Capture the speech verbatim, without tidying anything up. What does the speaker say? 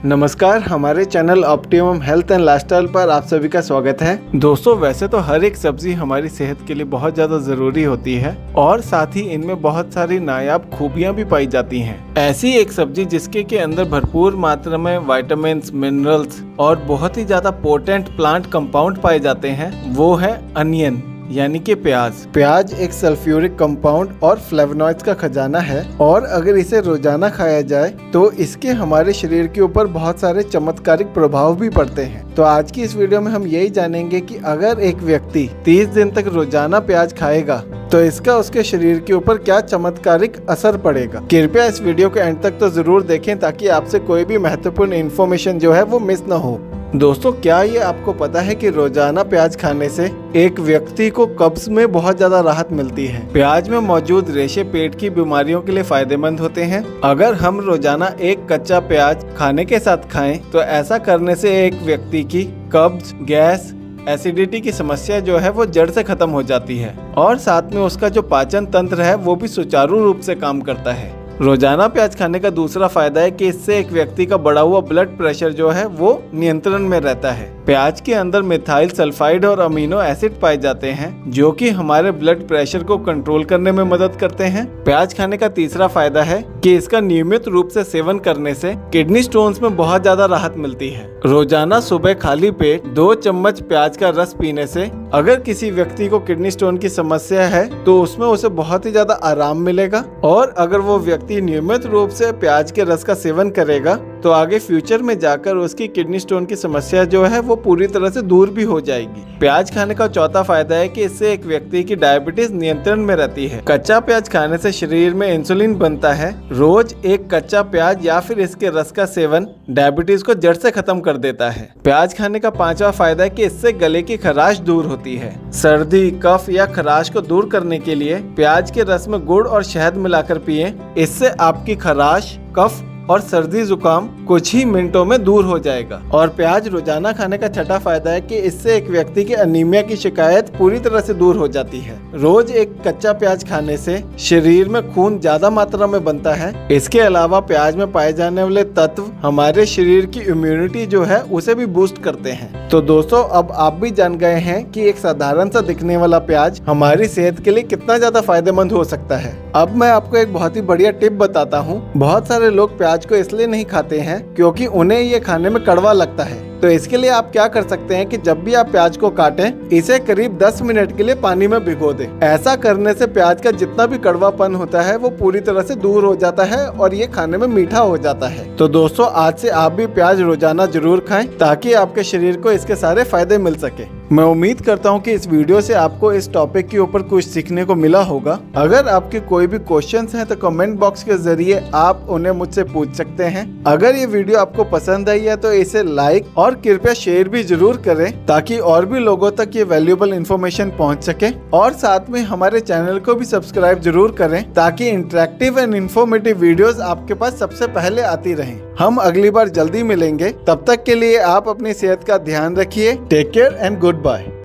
नमस्कार, हमारे channel optimum health and lifestyle पर आप सभी का स्वागत है। दोस्तों, वैसे तो हर एक सब्जी हमारी सेहत के लिए बहुत ज्यादा जरूरी होती है और साथ ही इनमें बहुत सारी नायाब खूबियां भी पाई जाती हैं। ऐसी एक सब्जी जिसके के अंदर भरपूर मात्रा में विटामिन, मिनरल्स और बहुत ही ज्यादा पोटेंट प्लांट कंपाउंड पाए जाते हैं, वो है अनियन यानी कि प्याज। प्याज एक सल्फ्यूरिक कंपाउंड और फ्लेवोनॉइड्स का खजाना है और अगर इसे रोजाना खाया जाए तो इसके हमारे शरीर के ऊपर बहुत सारे चमत्कारिक प्रभाव भी पड़ते हैं। तो आज की इस वीडियो में हम यही जानेंगे कि अगर एक व्यक्ति तीस दिन तक रोजाना प्याज खाएगा तो इसका उसके शरीर के ऊपर क्या चमत्कारिक असर पड़ेगा। कृपया इस वीडियो के एंड तक तो जरूर देखें ताकि आपसे कोई भी महत्वपूर्ण इन्फॉर्मेशन जो है वो मिस न हो। दोस्तों, क्या ये आपको पता है कि रोजाना प्याज खाने से एक व्यक्ति को कब्ज में बहुत ज्यादा राहत मिलती है। प्याज में मौजूद रेशे पेट की बीमारियों के लिए फायदेमंद होते हैं। अगर हम रोजाना एक कच्चा प्याज खाने के साथ खाएं तो ऐसा करने से एक व्यक्ति की कब्ज, गैस, एसिडिटी की समस्या जो है वो जड़ से खत्म हो जाती है और साथ में उसका जो पाचन तंत्र है वो भी सुचारू रूप से काम करता है। रोजाना प्याज खाने का दूसरा फायदा है कि इससे एक व्यक्ति का बढ़ा हुआ ब्लड प्रेशर जो है वो नियंत्रण में रहता है। प्याज के अंदर मिथाइल सल्फाइड और अमीनो एसिड पाए जाते हैं जो कि हमारे ब्लड प्रेशर को कंट्रोल करने में मदद करते हैं। प्याज खाने का तीसरा फायदा है कि इसका नियमित रूप से सेवन करने से किडनी स्टोन्स में बहुत ज्यादा राहत मिलती है। रोजाना सुबह खाली पेट दो चम्मच प्याज का रस पीने से अगर किसी व्यक्ति को किडनी स्टोन की समस्या है तो उसमें उसे बहुत ही ज्यादा आराम मिलेगा और अगर वो व्यक्ति नियमित रूप से प्याज के रस का सेवन करेगा तो आगे फ्यूचर में जाकर उसकी किडनी स्टोन की समस्या जो है वो पूरी तरह से दूर भी हो जाएगी। प्याज खाने का चौथा फायदा है कि इससे एक व्यक्ति की डायबिटीज नियंत्रण में रहती है। कच्चा प्याज खाने से शरीर में इंसुलिन बनता है। रोज एक कच्चा प्याज या फिर इसके रस का सेवन डायबिटीज को जड़ से खत्म कर देता है। प्याज खाने का पांचवा फायदा है कि इससे गले की खराश दूर होती है। सर्दी, कफ या खराश को दूर करने के लिए प्याज के रस में गुड़ और शहद मिलाकर पिएं। इससे आपकी खराश, कफ और सर्दी जुकाम कुछ ही मिनटों में दूर हो जाएगा। और प्याज रोजाना खाने का छठा फायदा है कि इससे एक व्यक्ति की अनीमिया की शिकायत पूरी तरह से दूर हो जाती है। रोज एक कच्चा प्याज खाने से शरीर में खून ज्यादा मात्रा में बनता है। इसके अलावा प्याज में पाए जाने वाले तत्व हमारे शरीर की इम्यूनिटी जो है उसे भी बूस्ट करते हैं। तो दोस्तों, अब आप भी जान गए हैं कि एक साधारण सा दिखने वाला प्याज हमारी सेहत के लिए कितना ज्यादा फायदेमंद हो सकता है। अब मैं आपको एक बहुत ही बढ़िया टिप बताता हूँ। बहुत सारे लोग प्याज को इसलिए नहीं खाते हैं क्योंकि उन्हें ये खाने में कड़वा लगता है। तो इसके लिए आप क्या कर सकते हैं कि जब भी आप प्याज को काटें, इसे करीब दस मिनट के लिए पानी में भिगो दें। ऐसा करने से प्याज का जितना भी कड़वापन होता है वो पूरी तरह से दूर हो जाता है और ये खाने में मीठा हो जाता है। तो दोस्तों, आज से आप भी प्याज रोजाना जरूर खाएं ताकि आपके शरीर को इसके सारे फायदे मिल सके। मैं उम्मीद करता हूं कि इस वीडियो से आपको इस टॉपिक के ऊपर कुछ सीखने को मिला होगा। अगर आपके कोई भी क्वेश्चंस हैं तो कमेंट बॉक्स के जरिए आप उन्हें मुझसे पूछ सकते हैं। अगर ये वीडियो आपको पसंद आई है तो इसे लाइक और कृपया शेयर भी जरूर करें ताकि और भी लोगों तक ये वैल्यूएबल इंफॉर्मेशन पहुंच सके। और साथ में हमारे चैनल को भी सब्सक्राइब जरूर करें ताकि इंटरेक्टिव एंड इन्फॉर्मेटिव वीडियोस आपके पास सबसे पहले आती रहें। हम अगली बार जल्दी मिलेंगे। तब तक के लिए आप अपनी सेहत का ध्यान रखिए। Take care and good bye.